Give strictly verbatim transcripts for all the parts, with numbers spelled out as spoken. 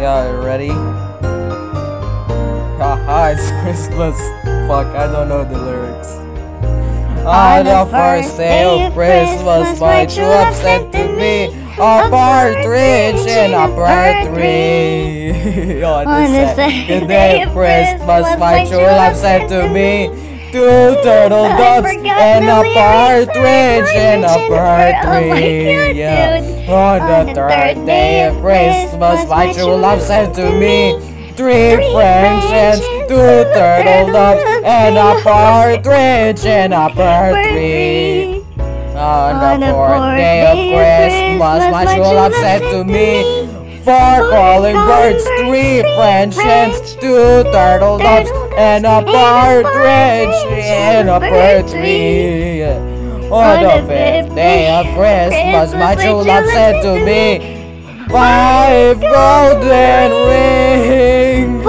Yeah, ready? Haha, it's Christmas. Fuck, I don't know the lyrics. On the first day of Christmas, my true love sent to me a partridge in a pear tree. On the second day of Christmas, my true love sent to me two turtle doves and a partridge in a pear tree. Yeah. On the third day of Christmas, my true love sent to me three French hens, two turtle doves, and a partridge in a pear tree. On the fourth day of Christmas, my true love sent to me four calling birds, three French hens, two turtle doves, and a partridge in a pear tree. On the fifth day of Christmas, my true love sent to me five golden rings,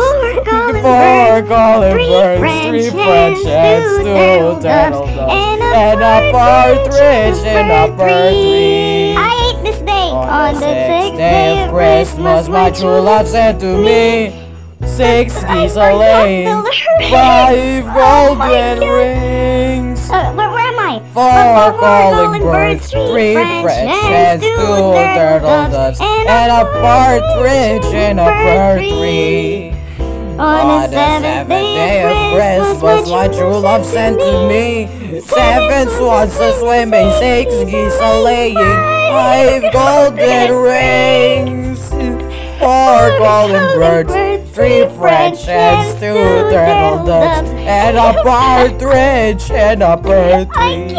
four calling birds, three French hens, two turtle doves, and a partridge in a pear tree. I ate this day. On the sixth day of Christmas, my true love sent to me six geese a laying, five golden rings, Uh, where, where am I? four calling birds, three French hens, two turtle doves, and a partridge in a pear tree. On the seventh day of Christmas, my true love sent to me seven swans a swimming, six geese a laying, five golden rings, four golden birds, three French hens, two turtle doves, and a partridge in a pear tree.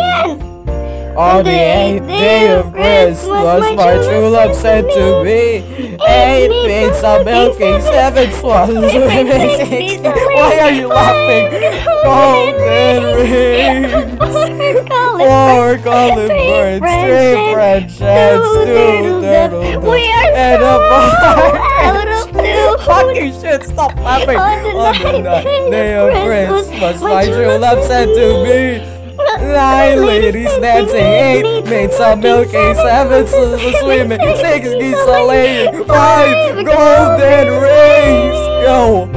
On the eighth day of Christmas, my true love sent to me eight maids a milking, seven swans swimming, six. Why are you laughing? Golden rings, four golden birds, three French hens, two turtle doves, and a partridge. Fucking shit! Stop laughing. On the ninth day of Christmas, my true love sent to me nine ladies dancing, eight maids a milking, seven swimming, six geese a laying, five golden rings, yo,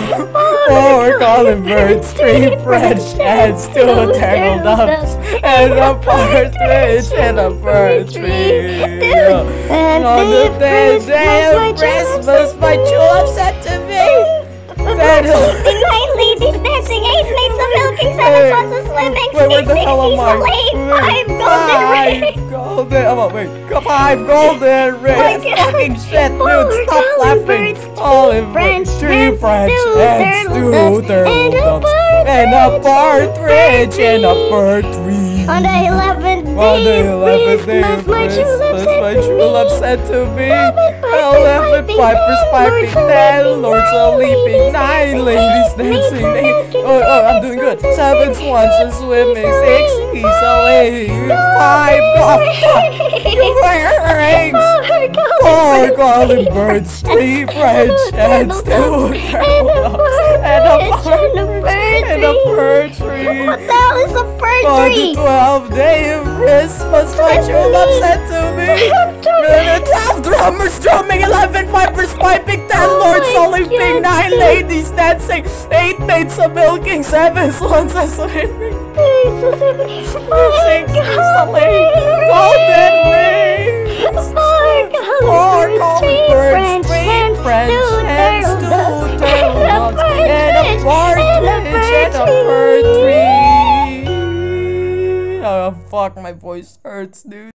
four calling birds, three French hens, two turtle doves, and a partridge in a pear tree. Yo. On the tenth day of Christmas, my true love sent to me nine ladies dancing, eight maids a milking, seven swans a swimming, Wait, where six the hell am I? five golden rings. Five golden, oh, wait, five golden rings. Fucking shit, dude, stop laughing. Olive French three hens, French two hens, two turtle turtle doves, doves, and a partridge in a pear tree. On the eleventh On the day of eleventh day of Christmas, Christmas, my true love sent to me eleven pipers piping, ten lords a leaping, nine ladies dancing, eight, oh, oh, I'm doing good, seven swans a swimming, six geese a laying, five golden rings, four calling birds, three French hens, two turtle doves, and a partridge in a pear tree. What the hell is a pear On the tree? twelfth day of Christmas, my true love sent to me twelve drummers drumming, eleven pipers piping, ten lords a leaping, nine ladies dancing, eight maids a milking, seven swans a swimming, six geese a laying, golden rings, four calling birds, three French hens, two turtle doves, and a partridge in a pear tree. Oh fuck, my voice hurts, dude.